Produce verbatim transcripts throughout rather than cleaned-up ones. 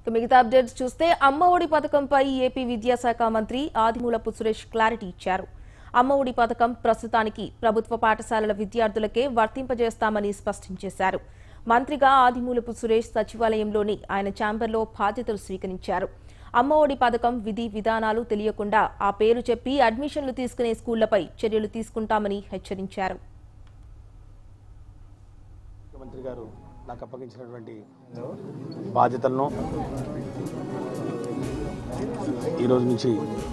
మిగతా అప్డేట్స్ చూస్తే అమ్మ ఒడి పథకంపై ఏపీ విద్యాశాఖ మంత్రి ఆదిమూలపు సురేష్ క్లారిటీ ఇచ్చారు. అమ్మ ఒడి పథకం ప్రస్తుతానికి ప్రభుత్వ పాఠశాలల విద్యార్థులకే వర్తింపజేస్తామని స్పష్టం చేశారు. మంత్రిగా ఆదిమూలపు సురేష్ సచివాలయంలోని ఆయన ఛాంబర్లో బాధ్యతలు స్వీకరించారు. అమ్మ ఒడి పథకం విధి విధానాలు తెలియకుండా ఆ పేరు చెప్పి అడ్మిషన్లు తీసుకునే స్కూళ్లపై చర్యలు తీసుకుంటామని హెచ్చరించారు. మంత్రి గారు నాకు అప్పగించినటువంటి బాధ్యతలను ఈరోజు నుంచి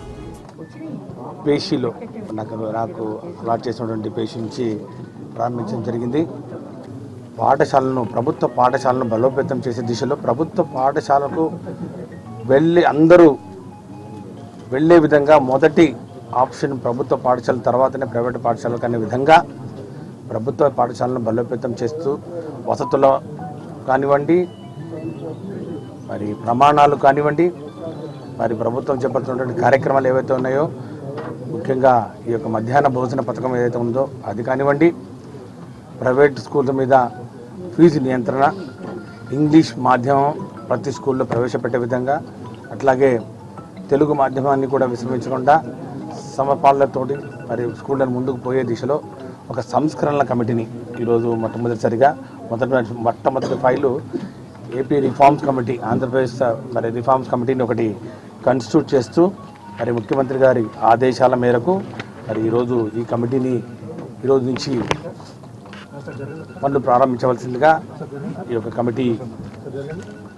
పేషీలో నాకు నాకు అలాట్ చేసినటువంటి పేషీ నుంచి ప్రారంభించడం జరిగింది. పాఠశాలను ప్రభుత్వ పాఠశాలను బలోపేతం చేసే దిశలో ప్రభుత్వ పాఠశాలకు వెళ్ళి అందరూ వెళ్ళే విధంగా మొదటి ఆప్షన్ ప్రభుత్వ పాఠశాల తర్వాతనే ప్రైవేటు పాఠశాలకు అనే విధంగా ప్రభుత్వ పాఠశాలను బలోపేతం చేస్తూ వసతుల కానివ్వండి, మరి ప్రమాణాలు కానివ్వండి, మరి ప్రభుత్వం చేపడుతున్నటువంటి కార్యక్రమాలు ఏవైతే ఉన్నాయో, ముఖ్యంగా ఈ యొక్క మధ్యాహ్న భోజన పథకం ఏదైతే ఉందో అది కానివ్వండి, ప్రైవేట్ స్కూళ్ళ మీద ఫీజు నియంత్రణ, ఇంగ్లీష్ మాధ్యమం ప్రతి స్కూల్లో ప్రవేశపెట్టే విధంగా, అట్లాగే తెలుగు మాధ్యమాన్ని కూడా విస్మరించకుండా సమపాలనతోటి మరి స్కూళ్ళను ముందుకు పోయే దిశలో ఒక సంస్కరణల కమిటీని ఈరోజు మొట్టమొదటిసారిగా మొదటి మొట్టమొదటి file AP reforms committee, Andhra Pradesh మరి రిఫార్మ్స్ కమిటీని ఒకటి కన్స్టిట్యూట్ చేస్తూ మరి ముఖ్యమంత్రి గారి ఆదేశాల మేరకు మరి ఈరోజు ఈ కమిటీని ఈరోజు నుంచి పనులు ప్రారంభించవలసిందిగా ఈ యొక్క కమిటీ